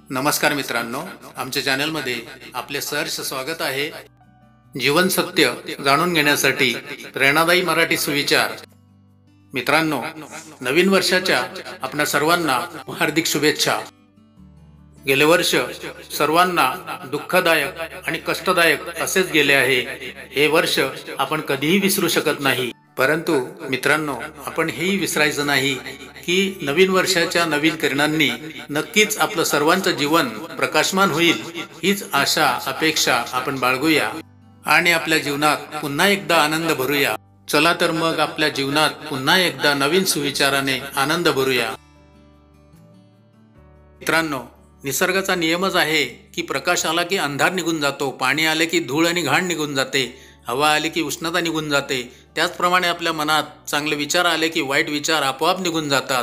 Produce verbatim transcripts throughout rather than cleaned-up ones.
नमस्कार मित्रांनो, आमच्या चॅनलमध्ये आपले सहर्ष स्वागत आहे। जीवन सत्य जाणून घेण्यासाठी प्रेरणादायी मराठी सुविचार। मित्रांनो, नवीन वर्षाच्या आपणा सर्वांना हार्दिक शुभेच्छा। गेले वर्ष सर्वांना दुःखदायक आणि कष्टदायक असेच गेले आहे। हे वर्ष आपण कधीही विसरू शकत नाही। परंतु मित्रांनो, आपण हेही विसरायचं नाही की नवीन वर्षाच्या नवीन किरणांनी नक्कीच आपलं सर्वांचं जीवन प्रकाशमान होईल, हीच आशा अपेक्षा आपण बाळगूया आणि आपल्या जीवनात पुन्हा एकदा आनंद भरूया। चला तर मग आपल्या जीवनात पुन्हा एकदा नवीन सुविचाराने आनंद भरूया। मित्रांनो, निसर्गाचा नियमच आहे की प्रकाश आला की अंधार निघून जातो, पाणी आले की धूळ आणि घाण निघून जाते, हवा आली की उष्णता निघून जाते। त्याचप्रमाणे आपल्या मनात चांगले विचार आले की वाईट विचार आपोआप निघून जातात।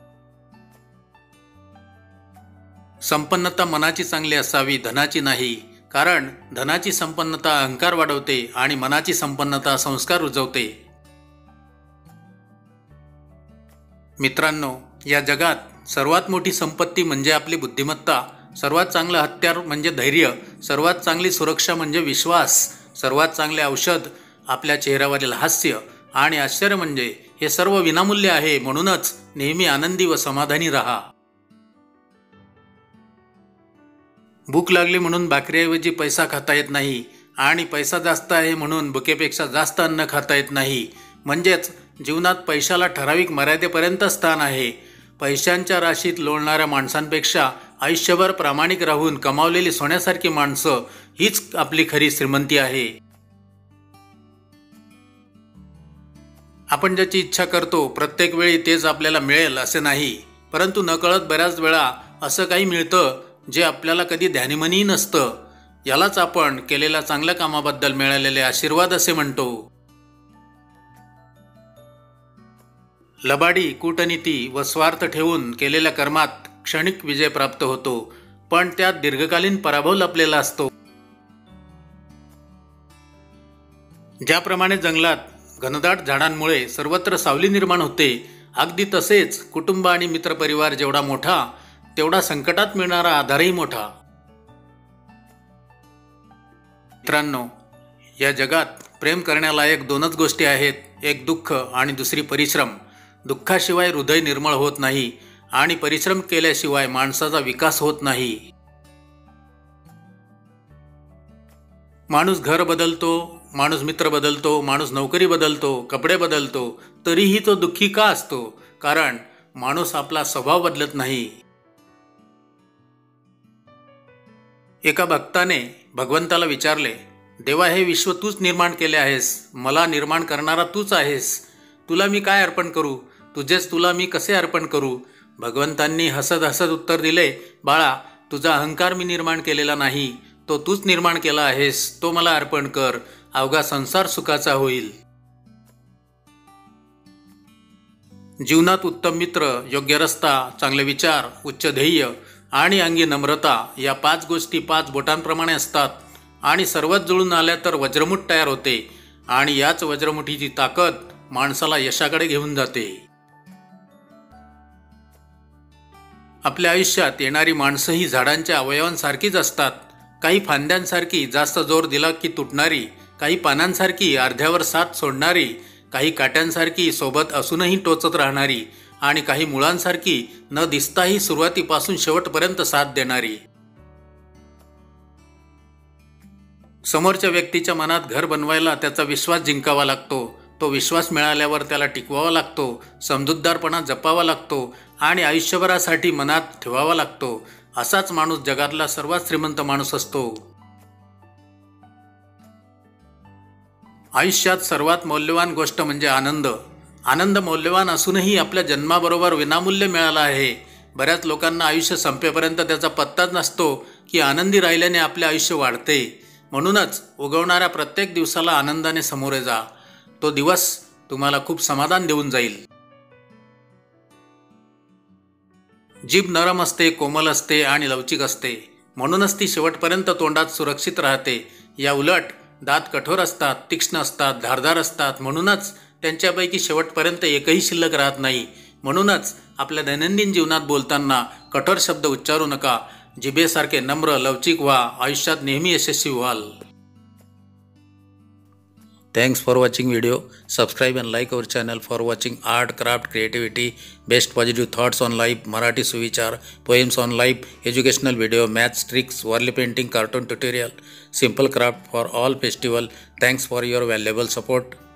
संपन्नता मनाची चांगली असावी, धनाची नाही, कारण धनाची संपन्नता अहंकार वाढवते आणि मनाची संपन्नता संस्कार रुजवते। मित्रांनो, या जगात सर्वात मोठी संपत्ती म्हणजे आपली बुद्धिमत्ता, सर्वात चांगलं हत्यार म्हणजे धैर्य, सर्वात चांगली सुरक्षा म्हणजे विश्वास, सर्वात चांगले औषध आपल्या चेहऱ्यावरील हास्य आणि आश्चर्य म्हणजे हे सर्व विनामूल्य आहे। म्हणूनच नेहमी आनंदी व समाधानी राहा। भूक लागली म्हणून भाकरीऐवजी पैसा खाता येत नाही आणि पैसा जास्त आहे म्हणून भुकेपेक्षा जास्त अन्न खाता येत नाही। म्हणजेच जीवनात पैशाला ठराविक मर्यादेपर्यंत स्थान आहे। पैशांच्या राशीत लोळणाऱ्या माणसांपेक्षा आयुष्यभर प्रामाणिक राहून कमावलेली सोन्यासारखी माणसं हीच आपली खरी श्रीमंती आहे। आपण ज्याची इच्छा करतो प्रत्येक वेळी तेच आपल्याला मिळेल असे नाही, परंतु नकळत बऱ्याच वेळा असं काही मिळतं जे आपल्याला कधी ध्यानीमनी नसतं। यालाच आपण केलेल्या चांगल्या कामाबद्दल मिळालेले आशीर्वाद असे म्हणतो। लबाडी, कूटनीती व स्वार्थ ठेवून केलेल्या कर्मात क्षणिक विजय प्राप्त होतो, पण त्यात दीर्घकालीन पराभव लपलेला असतो। ज्याप्रमाणे जंगलात घनदाट झाडांमुळे सर्वत्र सावली निर्माण होते, अगदी तसेच कुटुंब आणि मित्रपरिवार जेवढा मोठा तेवढा संकटात मिळणारा आधारही मोठा। मित्रांनो, या जगात प्रेम करण्यालायक दोनच गोष्टी आहेत, एक दुःख आणि दुसरी परिश्रम। दुःखाशिवाय हृदय निर्मळ होत नाही आणि परिश्रम केल्याशिवाय माणसाचा विकास होत नाही। माणूस घर बदलतो, माणूस मित्र बदलतो, माणूस नोकरी बदलतो, कपडे बदलतो, तरीही तो दुःखी का असतो? कारण माणूस आपला स्वभाव बदलत नाही। एका भक्ताने भगवंताला विचारले, देवा, हे विश्व तूच निर्माण केले आहेस, मला निर्माण करणारा तूच आहेस, तुला मी काय अर्पण करू? तुझेच तुला मी कसे अर्पण करू? भगवंतांनी हसत हसत उत्तर दिले, बाळा, तुझा अहंकार मी निर्माण केलेला नाही, तो तूच निर्माण केला आहेस, तो मला अर्पण कर, अवघा संसार सुखाचा होईल। जीवनात उत्तम मित्र, योग्य रस्ता, चांगले विचार, उच्च ध्येय आणि अंगी नम्रता या पाच गोष्टी पाच बोटांप्रमाणे असतात आणि सर्वच जुळून आल्या तर वज्रमुठ तयार होते आणि याच वज्रमुठीची ताकद माणसाला यशाकडे घेऊन जाते। आपल्या आयुष्यात येणारी माणसं ही झाडांच्या अवयवांसारखीच असतात, काही फांद्यांसारखी जास्त जोर दिला की तुटणारी, काही पानांसारखी अर्ध्यावर साथ सोडणारी, काही काट्यांसारखी सोबत असूनही टोचत राहणारी आणि काही मुळांसारखी न दिसताही सुरुवातीपासून शेवटपर्यंत साथ देणारी। समोरच्या व्यक्तीच्या मनात घर बनवायला त्याचा विश्वास जिंकावा लागतो, तो विश्वास मिळाल्यावर त्याला टिकवावा लागतो, समजूतदारपणा जपावा लागतो आणि आयुष्यभरासाठी मनात ठेवावा लागतो। असाच माणूस जगातला सर्वात श्रीमंत माणूस असतो। आयुष्यात सर्वात मौल्यवान गोष्ट म्हणजे आनंद। आनंद मौल्यवान असूनही आपल्या जन्माबरोबर विनामूल्य मिळाला आहे। बऱ्याच लोकांना आयुष्य संपेपर्यंत त्याचा पत्ताच नसतो की आनंदी राहिल्याने आपले आयुष्य वाढते। म्हणूनच उगवणाऱ्या प्रत्येक दिवसाला आनंदाने सामोरे जा, तो दिवस तुम्हाला खूप समाधान देऊन जाईल। जीभ नरम असते, कोमल असते आणि लवचिक असते, म्हणूनच ती शेवटपर्यंत तोंडात सुरक्षित राहते। या उलट दात कठोर असतात, तीक्ष्ण असतात, धारदार असतात, म्हणूनच त्यांच्यापैकी शेवटपर्यंत एकही शिल्लक राहत नाही। म्हणूनच आपल्या दैनंदिन जीवनात बोलताना कठोर शब्द उच्चारू नका, जिभेसारखे नम्र लवचिक व्हा, आयुष्यात नेहमी यशस्वी व्हाल. Thanks for watching video. Subscribe and like our channel for watching art, craft, creativity, best positive thoughts on life, Marathi Suvichar, poems on life, educational video, maths tricks, Warli painting, cartoon tutorial, simple craft for all festival. Thanks for your valuable support.